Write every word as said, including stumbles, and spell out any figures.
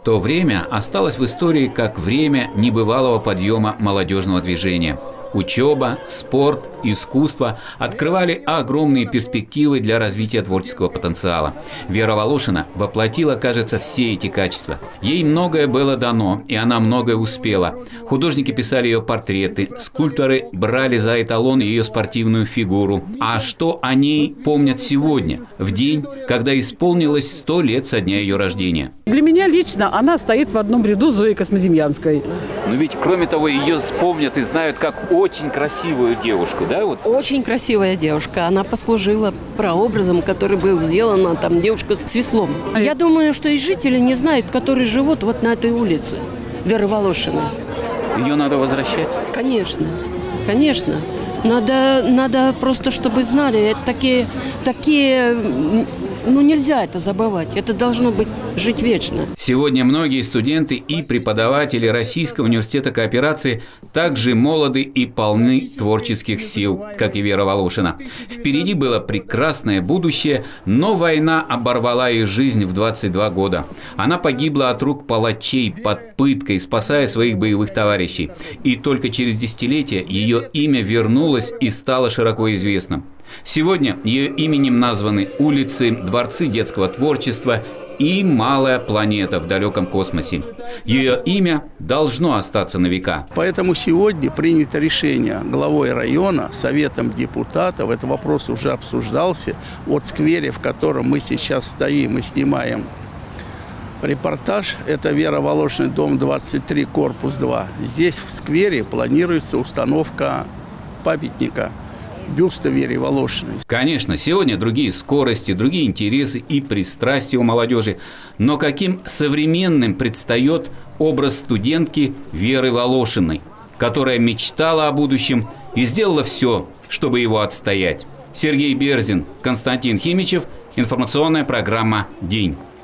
То время осталось в истории как время небывалого подъема молодежного движения. Учеба, спорт, искусство открывали огромные перспективы для развития творческого потенциала. Вера Волошина воплотила, кажется, все эти качества. Ей многое было дано, и она многое успела. Художники писали ее портреты, скульпторы брали за эталон ее спортивную фигуру. А что о ней помнят сегодня, в день, когда исполнилось сто лет со дня ее рождения? Для меня лично она стоит в одном ряду с Зоей Космоземьянской. Но ведь, кроме того, ее вспомнят и знают как очень красивую девушку, да? Вот. Очень красивая девушка. Она послужила прообразом, который был сделан, там, девушка с веслом. Я думаю, что и жители не знают, которые живут вот на этой улице, Веры Волошиной. Ее надо возвращать? Конечно, конечно. Надо, надо просто, чтобы знали, это такие, такие, ну нельзя это забывать, это должно быть жить вечно. Сегодня многие студенты и преподаватели Российского университета кооперации также молоды и полны творческих сил, как и Вера Волошина. Впереди было прекрасное будущее, но война оборвала ее жизнь в двадцать два года. Она погибла от рук палачей под пыткой, спасая своих боевых товарищей. И только через десятилетия ее имя вернулось и стало широко известным. Сегодня ее именем названы улицы, дворцы детского творчества и малая планета в далеком космосе. Ее имя должно остаться на века. Поэтому сегодня принято решение главой района, советом депутатов, этот вопрос уже обсуждался, от сквере, в котором мы сейчас стоим и снимаем репортаж, это Вера Волошина, дом двадцать три, корпус два. Здесь в сквере планируется установка памятника, бюста Вере Волошиной. Конечно, сегодня другие скорости, другие интересы и пристрастия у молодежи. Но каким современным предстает образ студентки Веры Волошиной, которая мечтала о будущем и сделала все, чтобы его отстоять. Сергей Берзин, Константин Химичев, информационная программа «День».